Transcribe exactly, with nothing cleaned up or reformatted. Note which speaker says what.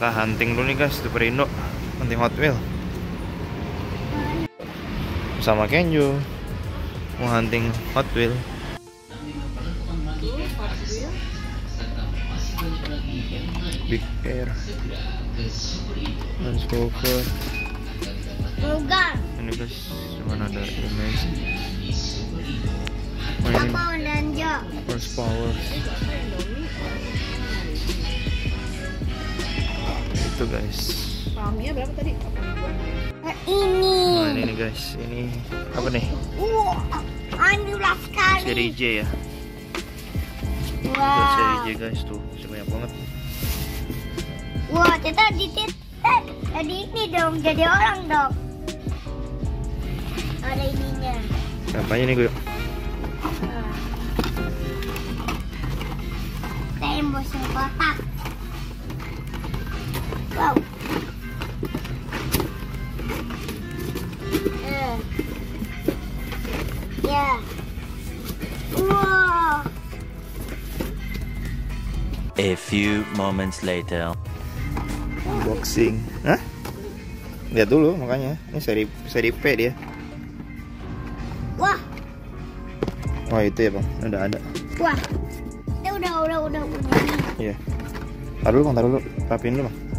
Speaker 1: Kita hunting dulu nih guys, Super Indo, hunting Hot Wheel sama Kenjo, mau hunting Hot Wheel. Big Air, Land Rover. Ini guys, cuman ada image. Main horsepower. Itu guys.
Speaker 2: Pamnya berapa tadi?
Speaker 3: Ini.
Speaker 1: Nah, ini nih guys, ini apa nih?
Speaker 3: Wah, anulah sekali.
Speaker 1: Seri J ya.
Speaker 3: Wow.
Speaker 1: Seri J guys tuh, masih banyak banget.
Speaker 3: Wah, kita di eh, tadi ini dong, jadi orang dong. Ada ininya.
Speaker 1: Apanya nih gue?
Speaker 3: Nah. Tembus yang kotak. Wow. Eh. Ya. Wow.
Speaker 4: A few moments later.
Speaker 1: Unboxing. Hah? Lihat dulu makanya. Ini seri seri P dia.
Speaker 3: Wah.
Speaker 1: Wah, itu ya, Bang. Udah ada.
Speaker 3: Wah. Itu udah udah udah udah.
Speaker 1: Iya. Taruh dulu, Bang, taruh dulu. Rapiin dulu, Bang.